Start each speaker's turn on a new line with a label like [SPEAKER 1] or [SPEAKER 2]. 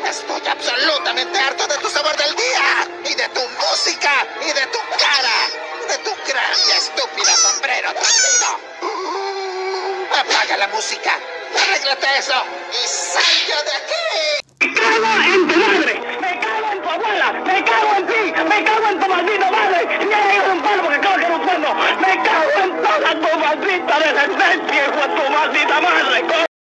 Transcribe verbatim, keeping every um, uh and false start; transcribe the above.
[SPEAKER 1] Estoy absolutamente harto de tu sabor del día, y de tu música, y de tu cara, de tu gran y estúpido sombrero torcido. Apaga la música, arréglate eso, y salga de aquí.
[SPEAKER 2] ¡Me cago en tu madre! ¡Me cago en tu abuela! ¡Me cago en ti! ¡Me cago en tu maldita madre! ¡Y me ha ido un palo porque creo que no puedo! ¡Me cago en toda tu maldita descendencia, hijo de tu maldita madre!